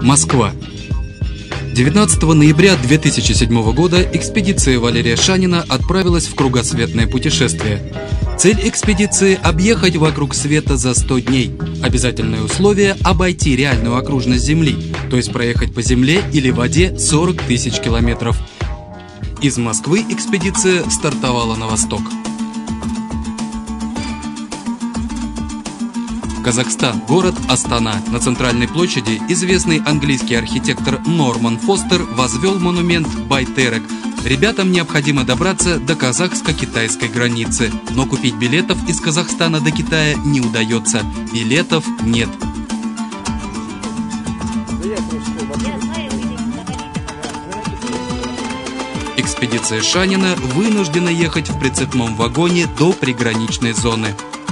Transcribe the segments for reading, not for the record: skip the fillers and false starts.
Москва. 19 ноября 2007 года экспедиция Валерия Шанина отправилась в кругосветное путешествие. Цель экспедиции – объехать вокруг света за 100 дней. Обязательное условие – обойти реальную окружность Земли, то есть проехать по земле или воде 40 тысяч километров. Из Москвы экспедиция стартовала на восток. Казахстан, город Астана. На центральной площади известный английский архитектор Норман Фостер возвел монумент Байтерек. Ребятам необходимо добраться до казахско-китайской границы, но купить билетов из Казахстана до Китая не удается. Билетов нет. Экспедиция Шанина вынуждена ехать в прицепном вагоне до приграничной зоны.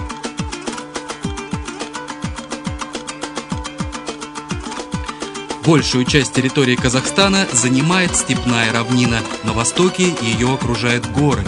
Большую часть территории Казахстана занимает степная равнина, на востоке ее окружают горы.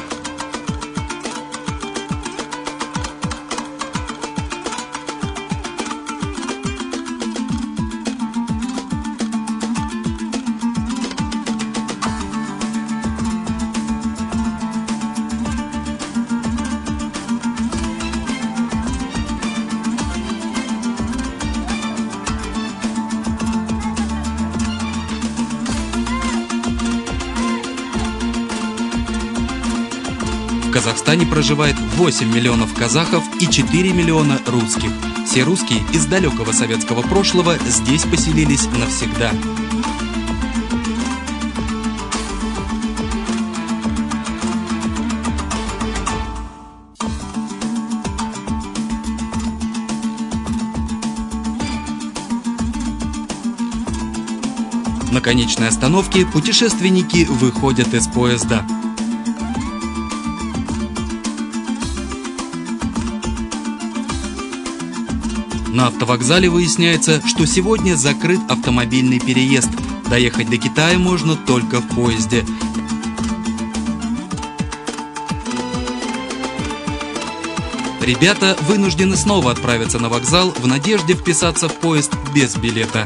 В Казахстане проживает 8 миллионов казахов и 4 миллиона русских. Все русские из далекого советского прошлого здесь поселились навсегда. На конечной остановке путешественники выходят из поезда. На автовокзале выясняется, что сегодня закрыт автомобильный переезд. Доехать до Китая можно только в поезде. Ребята вынуждены снова отправиться на вокзал в надежде вписаться в поезд без билета.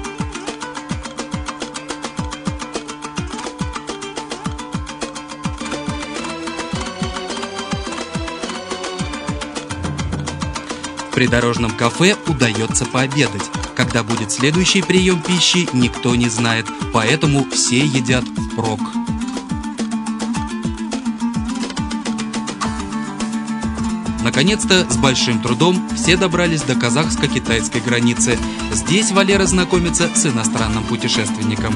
В придорожном кафе удается пообедать. Когда будет следующий прием пищи, никто не знает, поэтому все едят впрок. Наконец-то, с большим трудом, все добрались до казахско-китайской границы. Здесь Валера знакомится с иностранным путешественником.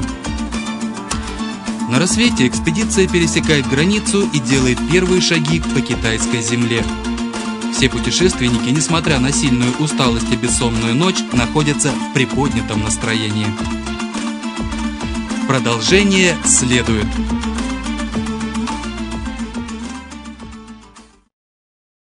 На рассвете экспедиция пересекает границу и делает первые шаги по китайской земле. Все путешественники, несмотря на сильную усталость и бессонную ночь, находятся в приподнятом настроении. Продолжение следует.